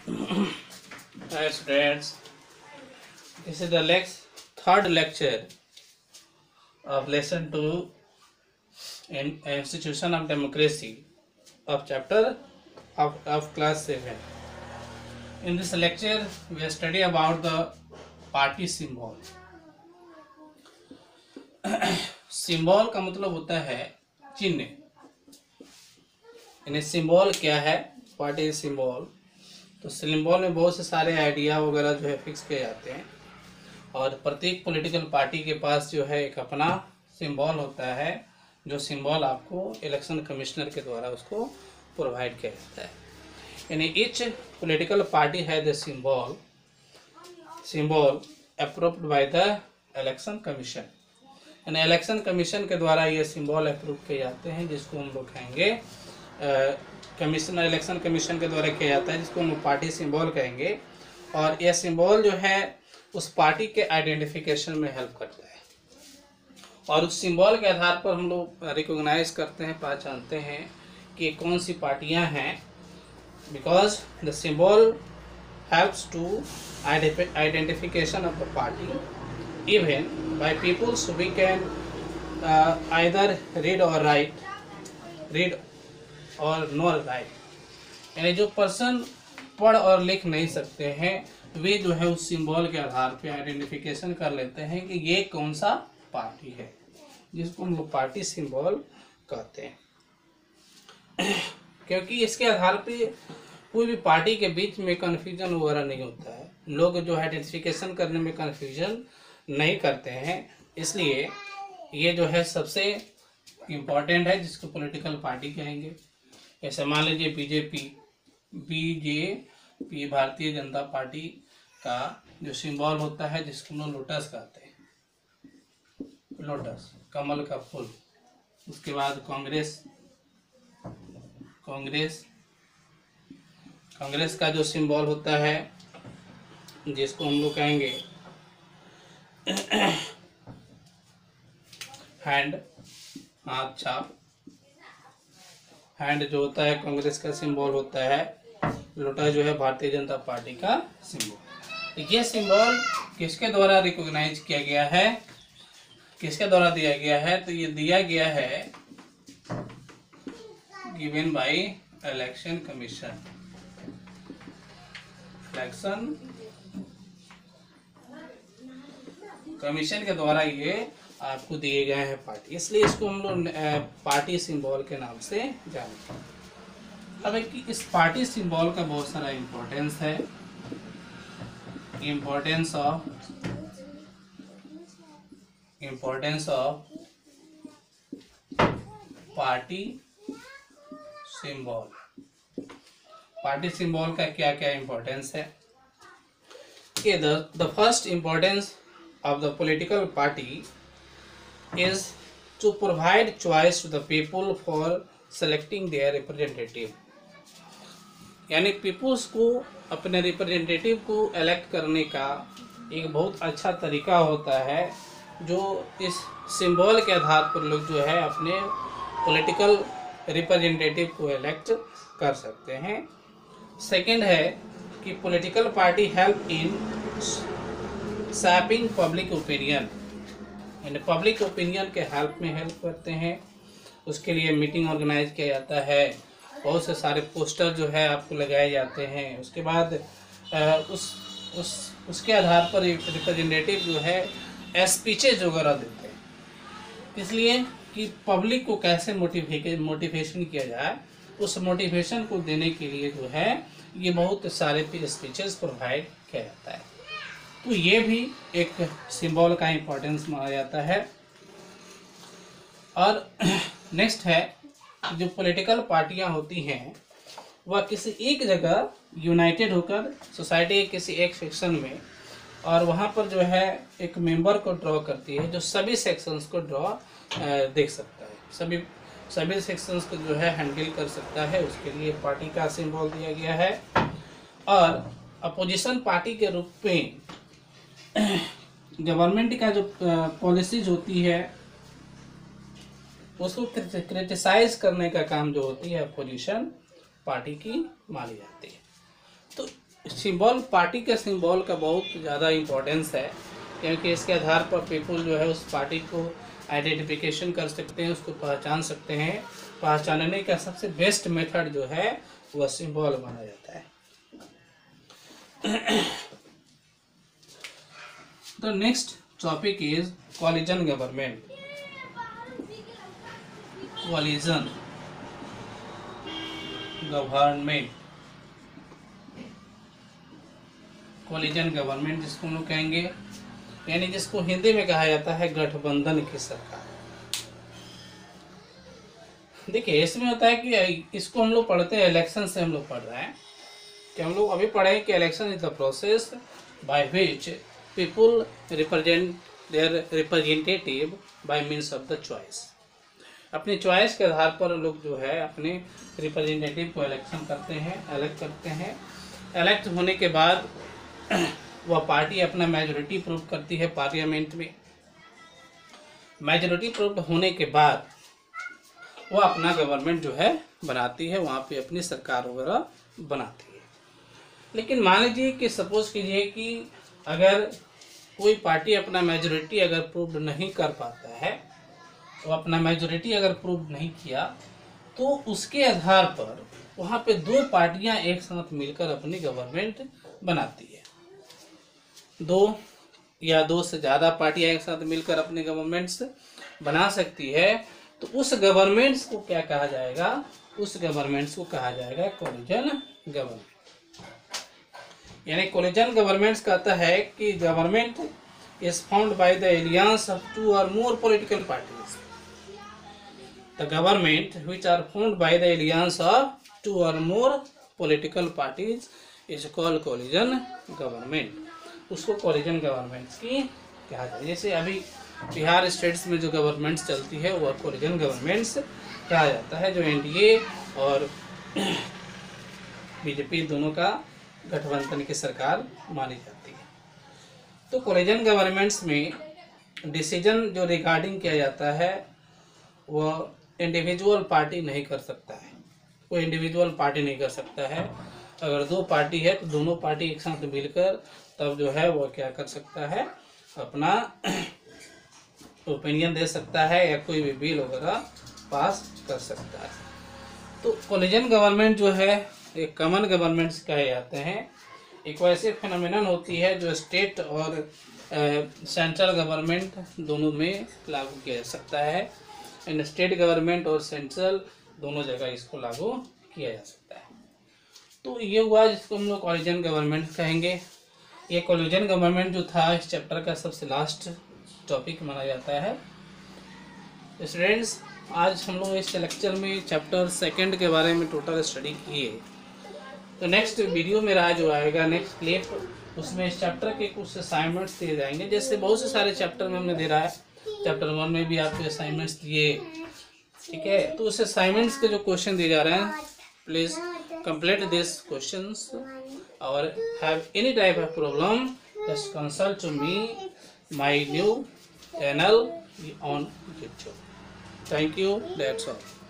Hi students, this is the third lecture of lesson 2 in Institution of Democracy of chapter of class 7. In this lecture, we study about the party symbol. Symbol का मतलब होता है चिन्ह। यानी symbol क्या है, what is symbol. तो symbol में बहुत से सारे आइडिया वगैरह जो है फिक्स किए जाते हैं और प्रत्येक पॉलिटिकल पार्टी के पास जो है एक अपना सिंबल होता है, जो सिंबल आपको इलेक्शन कमिश्नर के द्वारा उसको प्रोवाइड किया जाता है। यानी ईच पॉलिटिकल पार्टी है the symbol approved by the election commission. यानी इलेक्शन कमीशन के द्वारा ये सिंबल अप्रूव किए जाते हैं, जिसको हम लोग कहेंगे इलेक्शन कमीशन के द्वारा किया जाता है, जिसको हम लोग पार्टी सिंबल कहेंगे। और यह सिंबल जो है उस पार्टी के आइडेंटिफिकेशन में हेल्प करता है और उस सिंबल के आधार पर हम लोग रिकॉग्नाइज करते हैं, पहचानते हैं कि कौन सी पार्टियां हैं। Because the symbol helps to identification of the party even by peoples we can either read और नो राइट। यानी जो पर्सन पढ़ और लिख नहीं सकते हैं वे जो है उस सिंबल के आधार पे आइडेंटिफिकेशन कर लेते हैं कि ये कौन सा पार्टी है, जिसको हम लोग पार्टी सिंबल कहते हैं। क्योंकि इसके आधार पे कोई भी पार्टी के बीच में कन्फ्यूजन वगैरह नहीं होता है, लोग जो है आइडेंटिफिकेशन करने में कन्फ्यूजन नहीं करते हैं। इसलिए ये जो है सबसे इम्पोर्टेंट है, जिसको पॉलिटिकल पार्टी कहेंगे। ऐसे मान लीजिए बीजेपी भारतीय जनता पार्टी का जो सिंबल होता है, जिसको हम लोटस कहते हैं, लोटस कमल का फूल। उसके बाद कांग्रेस का जो सिंबल होता है, जिसको हम लोग कहेंगे हैंड, हाथ छाप। हैंड जो होता है कांग्रेस का सिंबल होता है, लोटस जो है भारतीय जनता पार्टी का सिंबल। ये सिंबल किसके द्वारा रिकॉग्नाइज किया गया है, किसके द्वारा दिया गया है? तो ये दिया गया है given by election commission. Election commission के द्वारा ये आपको दिए गए हैं पार्टी, इसलिए इसको हम लोग पार्टी सिंबल के नाम से जानते हैं। अब एक इस पार्टी सिंबल का बहुत सारा इम्पोर्टेंस है। Importance of party symbol. Party symbol का क्या क्या इम्पोर्टेंस है? The first importance of the political party is to provide choice to the people for selecting their representative। यानी पीपुल्स को अपने रिप्रेजेंटेटिव को इलेक्ट करने का एक बहुत अच्छा तरीका होता है, जो इस सिंबल के आधार पर लोग जो है अपने पॉलिटिकल रिप्रेजेंटेटिव को इलेक्ट कर सकते हैं। सेकंड है कि political party help in shaping public opinion. यानी पब्लिक ओपिनियन के हेल्प करते हैं। उसके लिए मीटिंग ऑर्गेनाइज किया जाता है, बहुत से सारे पोस्टर जो है आपको लगाए जाते हैं। उसके बाद उसके आधार पर रिप्रेजेंटेटिव जो है स्पीचेज वगैरह देते हैं, इसलिए कि पब्लिक को कैसे मोटिवेशन किया जाए, उस मोटिवेशन को देने के लिए जो है ये बहुत सारे स्पीचेस प्रोवाइड किया जाता है। तो ये भी एक सिंबल का इम्पोर्टेंस माना जाता है। और नेक्स्ट है, जो पॉलिटिकल पार्टियां होती हैं वह किसी एक जगह यूनाइटेड होकर सोसाइटी के किसी एक सेक्शन में, और वहां पर जो है एक मेंबर को ड्रॉ करती है, जो सभी सेक्शंस को देख सकता है, सभी सेक्शंस को जो है हैंडल कर सकता है। उसके लिए पार्टी का सिंबल दिया गया है। और अपोजिशन पार्टी के रूप में गवर्नमेंट का जो पॉलिसीज होती है उसको क्रिटिसाइज करने का काम जो होती है अपोजिशन पार्टी की मानी जाती है। तो सिंबल, पार्टी के सिंबल का बहुत ज़्यादा इम्पोर्टेंस है, क्योंकि इसके आधार पर पीपल जो है उस पार्टी को आइडेंटिफिकेशन कर सकते हैं, उसको पहचान सकते हैं। पहचानने का सबसे बेस्ट मेथड जो है वह सिंबल माना जाता है। The next topic is coalition government. Coalition government, coalition government जिसको हम लोग कहेंगे, यानी जिसको हिंदी में कहा जाता है गठबंधन की सरकार। देखिए इसमें होता है कि इसको हम लोग पढ़ते हैं, इलेक्शन से हम लोग पढ़ रहे हैं कि हम लोग अभी पढ़े कि election is the process by which people represent their representative by means of the choice. अपनी चॉइस के आधार पर लोग जो है अपने रिप्रेजेंटेटिव को इलेक्शन करते हैं, इलेक्ट करते हैं। इलेक्ट होने के बाद वह पार्टी अपना मेजोरिटी प्रूव करती है पार्लियामेंट में। मेजोरिटी प्रूव होने के बाद वह अपना गवर्नमेंट जो है बनाती है, वहाँ पे अपनी सरकार वगैरह बनाती है। लेकिन मान लीजिए कि सपोज कीजिए कि अगर कोई पार्टी अपना मेजोरिटी अगर प्रूव नहीं कर पाता है, तो अपना मेजोरिटी अगर प्रूव नहीं किया, तो उसके आधार पर वहाँ पे दो पार्टियां एक साथ मिलकर अपनी गवर्नमेंट बनाती है। दो या दो से ज़्यादा पार्टियां एक साथ मिलकर अपने गवर्नमेंट्स बना सकती है। तो उस गवर्नमेंट्स को क्या कहा जाएगा? उस गवर्नमेंट्स को कहा जाएगा कोलिजन गवर्नमेंट। यानी कोलिजन गवर्नमेंट्स कहता है कि government is found by the alliance of two और more political parties. The government which are found by the alliance of two और more political parties is called coalition government. उसको coalition governments की कहा जाए। जैसे अभी बिहार स्टेट्स में जो गवर्नमेंट्स चलती है वह कोलिजन गवर्नमेंट्स कहा जाता है, जो एनडीए और बीजेपी दोनों का गठबंधन की सरकार मानी जाती है। तो कोलिजन गवर्नमेंट्स में डिसीजन जो रिगार्डिंग किया जाता है वह इंडिविजुअल पार्टी नहीं कर सकता है, कोई इंडिविजुअल पार्टी नहीं कर सकता है। अगर दो पार्टी है तो दोनों पार्टी एक साथ मिलकर तब जो है वह क्या कर सकता है, अपना ओपिनियन दे सकता है या कोई भी बिल वगैरह पास कर सकता है। तो कोलिजन गवर्नमेंट जो है एक कॉमन गवर्नमेंट्स कहे जाते हैं। एक वैसे फिनोमिनन होती है जो स्टेट और सेंट्रल गवर्नमेंट दोनों में लागू किया जा सकता है। इन स्टेट गवर्नमेंट और सेंट्रल दोनों जगह इसको लागू किया जा सकता है। तो ये हुआ जिसको हम लोग कोलिजन गवर्नमेंट कहेंगे। ये कोलिजन गवर्नमेंट जो था इस चैप्टर का सबसे लास्ट टॉपिक माना जाता है। स्टूडेंट्स आज हम लोग इस लेक्चर में चैप्टर 2 के बारे में टोटल स्टडी किए। तो नेक्स्ट वीडियो मेरा जो आएगा, नेक्स्ट क्लिप, उसमें इस चैप्टर के कुछ असाइनमेंट्स दिए जाएंगे। जैसे बहुत से सारे चैप्टर में हमने दे रहा है, चैप्टर 1 में भी आपको असाइनमेंट्स दिए, ठीक है। तो उस असाइनमेंट्स के जो क्वेश्चन दिए जा रहे हैं, प्लीज कंप्लीट दिस क्वेश्चंस और have any type of problem just consult to me my new channel on YouTube. Thank you. That's all.